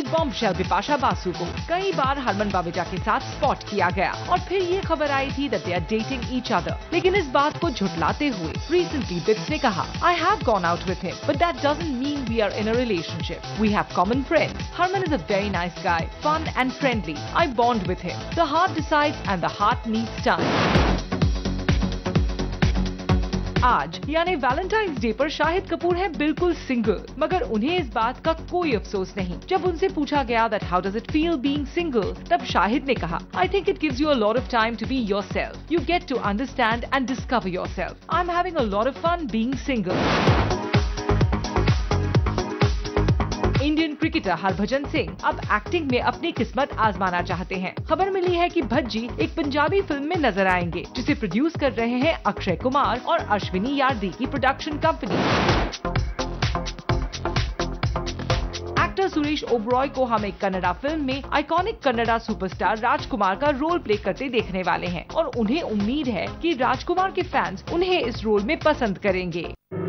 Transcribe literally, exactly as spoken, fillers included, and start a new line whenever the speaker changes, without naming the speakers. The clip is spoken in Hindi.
बॉम्बशेल बिपाशा बासु को कई बार हरमन बावेजा के साथ स्पॉट किया गया और फिर ये खबर आई थी that they are dating each other। लेकिन इस बात को झुठलाते हुए recently बिट्स ने कहा, I have gone out with him, but that doesn't mean we are in a relationship. We have common friends. Harman is a very nice guy, fun and friendly. I bond with him. The heart decides and the heart needs time. आज यानी वैलेंटाइंस डे पर शाहिद कपूर है बिल्कुल सिंगल, मगर उन्हें इस बात का कोई अफसोस नहीं। जब उनसे पूछा गया that how does it feel being single, तब शाहिद ने कहा, I think it gives you a lot of time to be yourself. You get to understand and discover yourself. I am having a lot of fun being single. Indian cricketer Harbhajan Singh अब एक्टिंग में अपनी किस्मत आजमाना चाहते हैं। खबर मिली है कि भज्जी एक पंजाबी फिल्म में नजर आएंगे, जिसे प्रोड्यूस कर रहे हैं अक्षय कुमार और अश्विनी यार्दी की production company. Actor Suresh Oberoi को हम एक कन्नड़ा फिल्म में आइकॉनिक कन्नड़ा सुपरस्टार राजकुमार का रोल प्ले करते देखने वाले हैं और उन्हें उम्मीद है कि राजकुमार के फैंस उन्हें इस रोल में पसंद करेंगे।